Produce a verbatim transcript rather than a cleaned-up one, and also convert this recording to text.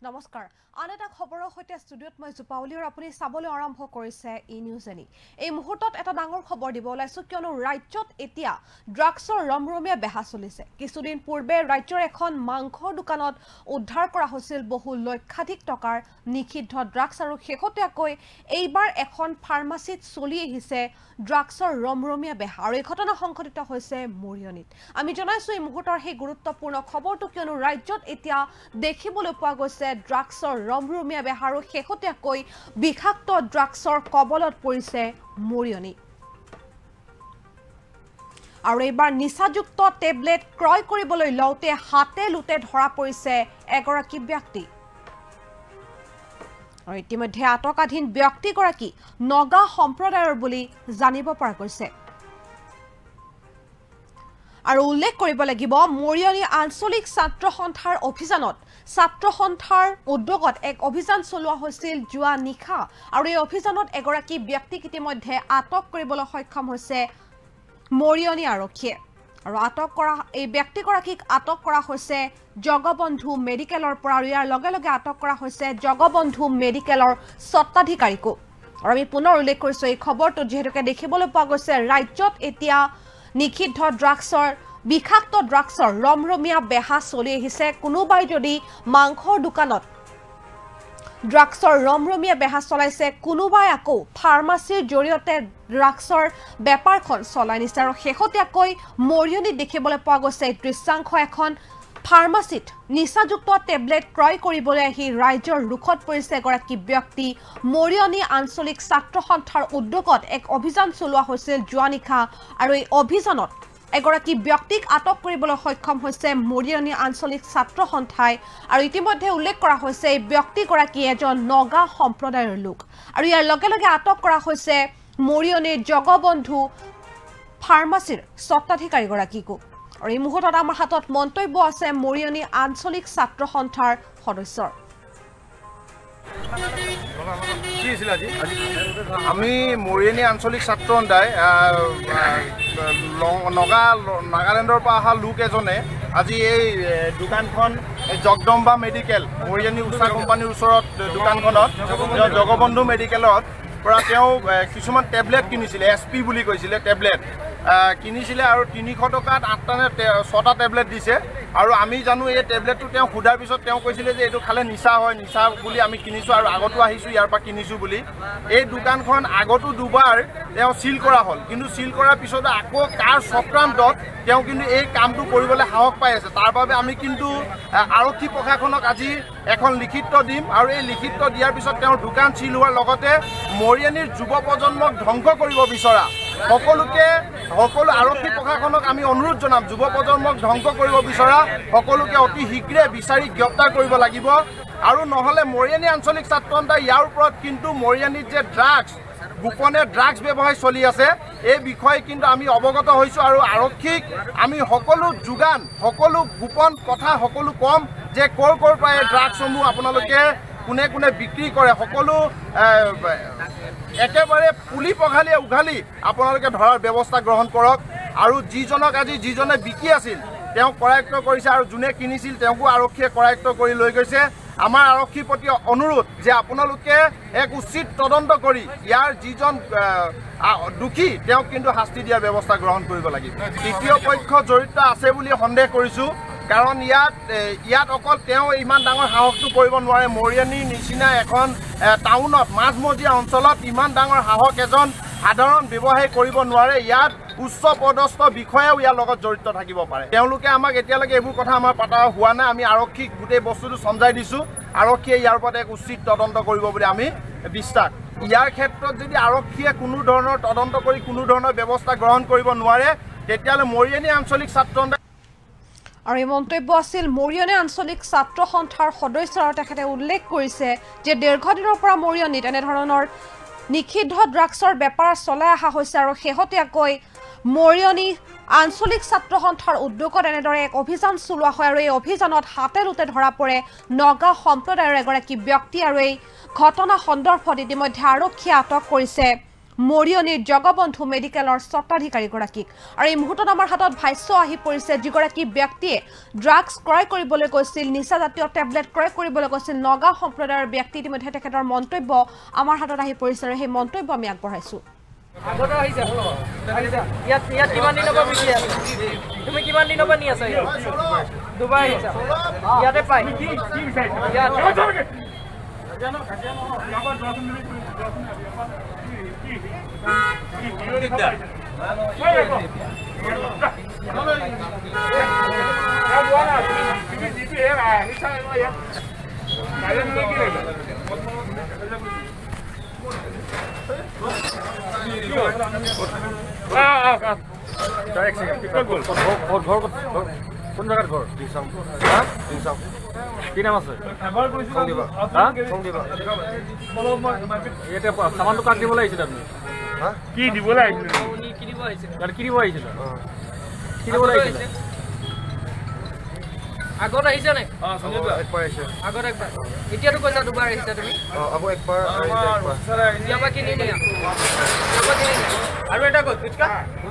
নমস্কাৰ আন এটা খবৰৰ সৈতে ষ্টুডিঅ'ত মই জুপাউলি আৰু আপুনি চাবলৈ আৰম্ভ কৰিছে ইনিউজনি এই মুহূৰ্তত এটা ডাঙৰ খবৰ দিব ওলাইছো কিয়নো ৰাজ্যত এতিয়া ড্ৰাগছৰ ৰমৰমীয়া বেহা চলিছে কিছুদিন পূৰ্বে ৰাজ্যৰ এখন মাংসৰ দোকানত উদ্ধাৰ কৰা হৈছিল বহু লক্ষাধিক টকাৰ নিষিদ্ধ ড্ৰাগছ আৰু শেহতীয়াকৈ এইবাৰ এখন ফাৰ্মাসীত চলি আহিছে ড্ৰাগছৰ ৰমৰমীয়া বেহা আৰু এই ঘটনা সংঘটিত হৈছে মৰিয়নিত আমি জনাইছো এই মুহূৰ্তৰ সেই গুৰুত্বপূৰ্ণ খবৰটো কিয়নো ৰাজ্যত এতিয়া দেখিবলৈ পোৱা গৈছে ড্ৰাগছৰ ৰমৰমীয়া বেহা আৰু শেহতীয়াকৈ বিষাক্ত ড্ৰাগছৰ কবলত পৰিছে মৰিয়নি আৰু এইবাৰ নিচাযুক্ত টেবলেট ক্ৰয় কৰিবলৈ লওঁতে হাতে লুটে ধৰা পৰিছে এগৰাকী ব্যক্তি আৰু ইতিমধ্যে আটকাধীন ব্যক্তিগৰাকী নগা সম্প্ৰদায়ৰ বুলি জানিব পৰা গৈছে আৰু উল্লেখ কৰিব লাগিব মৰিয়নি আঞ্চলিক ছাত্ৰ সন্থাৰ অভিযানত ছাত্ৰ সন্থাৰ উদ্যোগত এক অভিযান চলোৱা হৈছিল জুৱা নিখা আৰু এই অভিযানত এগৰাকী ব্যক্তিক ইতিমধ্যে আটক কৰিবলৈ সক্ষম হৈছে মৰিয়নি আৰক্ষীয়ে আৰু আটক কৰা এই ব্যক্তিগৰাকীক আটক কৰা হৈছে জগবন্ধু মেডিকেলৰ পৰা আৰু ইয়াৰ লগে লগে আটক কৰা হৈছে জগবন্ধু মেডিকেলৰ স্বত্বাধিকাৰীকো আৰু আমি পুনৰ উল্লেখ কৰিছো এই খবৰটো যেহেতুকে দেখিবলৈ পোৱা গৈছে ৰাজ্যত এতিয়া নিষিদ্ধ ড্ৰাগছৰ বিষাক্ত ড্ৰাগছৰ ৰমৰমীয়া বেহা চলি আহিছে কোনোবাই যদি মাংসৰ দোকানত ড্ৰাগছৰ ৰমৰমীয়া বেহা চলাইছে কোনোবাই আকৌ ফাৰ্মাসীৰ জৰিয়তে ড্ৰাগছৰ বেপাৰখন চলাই নিছে আৰু শেহতীয়াকৈ মৰিয়নিত দেখিবলৈ পোৱা গৈছে এই দৃশ্যাংশ এখন ফাৰ্মাসীত নিচাযুক্ত টেবলেট ক্ৰয় কৰিবলৈ আহি ৰাজ্যৰ ৰুখত পৰিছে এগৰাকী ব্যক্তি মৰিয়নি আঞ্চলিক ছাত্ৰ সন্থাৰ উদ্যোগত এক অভিযান চলোৱা হৈছিল জুৱা নিশা আৰু এই অভিযানত এগৰাকী ব্যক্তিক আটক কৰিবলৈ সক্ষম হৈছে মৰিয়নি আঞ্চলিক ছাত্ৰ সন্থাই আৰু ইতিমধ্যে উল্লেখ কৰা হৈছে এই ব্যক্তিগৰাকী এজন নগা সম্প্ৰদায়ৰ লোক আৰু ইয়াৰ লগে লগে আটক কৰা হৈছে মৰিয়নিৰ জগবন্ধু ফাৰ্মাসীৰ স্বত্বাধিকাৰীগৰাকীকো আৰু এই মুহূৰ্তত আমাৰ হাতত মন্তব্য আছে মৰিয়নি আঞ্চলিক ছাত্ৰ সন্থাৰ সদস্যৰ আমি মৰিয়নি আঞ্চলিক ছাত্ৰ সন্থাই নগা নাগালেণ্ডৰ পৰা অহা লোক এজনে আজি এই দোকানখন জগদম্বা মেডিকেল মৰিয়নি উষা কোম্পানীৰ ওচৰত দোকানখনত জগবন্ধু মেডিকেলত পৰা তেওঁ কিছুমান টেবলেট কিনিছিলে এছ পি বুলি কৈছিলে টেবলেট কিনিছিলে আৰু তিনিশ টকাত আঠটা নে ছটা টেবলেট দিছে আৰু আমি জানো এই টেবলেটটো তেওঁ সোধাৰ পিছত তেওঁ কৈছিলে যে এইটো খালে নিচা হয় নিচা বুলি আমি কিনিছোঁ আৰু আগতো আহিছোঁ ইয়াৰ পৰা কিনিছোঁ বুলি এই দোকানখন আগতো দুবাৰ তেওঁ চিল কৰা হ'ল কিন্তু চিল কৰাৰ পিছত আকৌ কাৰ চক্ৰান্তত তেওঁ কিন্তু এই কামটো কৰিবলৈ সাহস পাই আছে তাৰ বাবে আমি কিন্তু আৰক্ষী প্ৰশাসনক আজি এখন লিখিত দিম আৰু এই লিখিত দিয়াৰ পিছত তেওঁৰ দোকান চিল হোৱাৰ লগতে মৰিয়নিৰ যুৱ প্ৰজন্মক ধ্বংস কৰিব বিচৰা সকলোকে সকলো আৰক্ষী প্ৰশাসনক আমি অনুৰোধ জনাম যুৱ প্ৰজন্মক ধ্বংস কৰিব বিচৰা সকলোকে অতি শীঘ্ৰে বিচাৰি গ্ৰেপ্তাৰ কৰিব লাগিব আৰু নহ'লে মৰিয়নি আঞ্চলিক ছাত্ৰ সন্থাই ইয়াৰ ওপৰত কিন্তু মৰিয়নিত যে ড্ৰাগছ গোপনে ড্ৰাগছ ব্যৱসায় চলি আছে এই বিষয়ে কিন্তু আমি অৱগত হৈছোঁ আৰু আৰক্ষীক আমি সকলো যোগান সকলো গোপন কথা সকলো কম যে ক'ৰ ক'ৰ পৰা এই ড্ৰাগছসমূহ আপোনালোকে কোনে কোনে বিক্ৰী কৰে সকলো একেবাৰে পুলি পঘালি উঘালি আপোনালোকে ধৰাৰ ব্যৱস্থা গ্ৰহণ কৰক আৰু যিজনক আজি যিজনে বিকি আছিল তেওঁক কৰায়ত্ব কৰিছে আৰু যোনে কিনিছিল তেওঁকো আৰক্ষীয়ে কৰায়ত্ব কৰি লৈ গৈছে আমাৰ আৰক্ষীৰ প্ৰতি অনুৰোধ যে আপোনালোকে এক উচিত তদন্ত কৰি ইয়াৰ যিজন দোষী তেওঁক কিন্তু শাস্তি দিয়াৰ ব্যৱস্থা গ্ৰহণ কৰিব লাগিব তৃতীয় পক্ষ জড়িত আছে বুলি সন্দেহ কৰিছোঁ কাৰণ ইয়াত ইয়াত অকল তেওঁ ইমান ডাঙৰ সাহসটো কৰিব নোৱাৰে মৰিয়নিৰ নিচিনা এখন টাউনত মাজমজিয়া অঞ্চলত ইমান ডাঙৰ সাহস এজন সাধাৰণ ব্যৱসায়ী কৰিব নোৱাৰে ইয়াত উচ্চ পদস্থ বিষয়াও ইয়াৰ লগত জড়িত থাকিব পাৰে তেওঁলোকে আমাক এতিয়ালৈকে এইবোৰ কথা আমাৰ পাতা হোৱা নাই আমি আৰক্ষীক গোটেই বস্তুটো সমজাই দিছোঁ আৰক্ষীয়ে ইয়াৰ ওপৰত এক উচিত তদন্ত কৰিব বুলি আমি বিশ্বাস ইয়াৰ ক্ষেত্ৰত যদি আৰক্ষীয়ে কোনো ধৰণৰ তদন্ত কৰি কোনো ধৰণৰ ব্যৱস্থা গ্ৰহণ কৰিব নোৱাৰে তেতিয়াহ'লে মৰিয়নি আঞ্চলিক ছাত্ৰ সন্থা আৰু এই মন্তব্য আছিল মৰিয়নি আঞ্চলিক ছাত্ৰ সন্থাৰ সদস্য আৰু তেখেতে উল্লেখ কৰিছে যে দীৰ্ঘদিনৰ পৰা মৰিয়নিত এনেধৰণৰ নিষিদ্ধ ড্ৰাগছৰ বেপাৰ চলাই অহা হৈছে আৰু শেহতীয়াকৈ মৰিয়নি আঞ্চলিক ছাত্ৰ সন্থাৰ উদ্যোগত এনেদৰে এক অভিযান চলোৱা হয় আৰু এই অভিযানত হাতে লুটে ধৰা পৰে নগা সম্প্ৰদায়ৰ এগৰাকী ব্যক্তি আৰু এই ঘটনা সন্দৰ্ভত ইতিমধ্যে আৰক্ষীয়ে আটক কৰিছে মৰিয়নিৰ জগবন্ধু মেডিকেলৰ স্বত্বাধিকাৰীগৰাকীক আৰু এই মুহূৰ্তত আমাৰ হাতত ভাষ্য আহি পৰিছে যিগৰাকী ব্যক্তিয়ে ড্ৰাগছ ক্ৰয় কৰিবলৈ গৈছিল নিচাজাতীয় টেবলেট ক্ৰয় কৰিবলৈ গৈছিল নগাঁও সম্প্ৰদায়ৰ ব্যক্তি ইতিমধ্যে তেখেতৰ মন্তব্য আমাৰ হাতত আহি পৰিছে আৰু সেই মন্তব্য আমি আগবঢ়াইছো আগতে আহিছে ইয়াত ইয়াত কিমান দিনৰ পৰা বিকি আছে তুমি কিমান দিনৰ পৰা নি আছা দুবাৰ আহিছা ইয়াতে পাই কোন জায়গাত ঘর কি নাম আছে সামানটো কাক দিবলৈ আহিছিলে আপুনি কি দিবলৈ আহিছিলে কি দিব আহিছিলে কি দিব আহিছিলে কি দিবলৈ আহিছিলে আগত আহিছে নে আগত একবাৰ এতিয়াতো কৈছা দুবাৰ আহিছা তুমি একবাৰ ইয়াৰ পৰা কিনি নিয়া আৰু এটা ক'ত